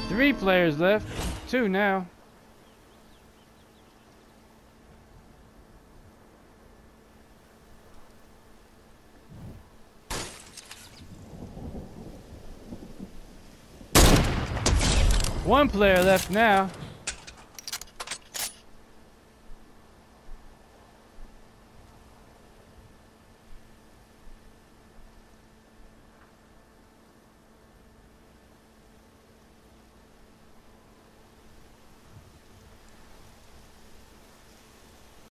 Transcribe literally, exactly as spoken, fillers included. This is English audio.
Three players left. Two now. One player left now.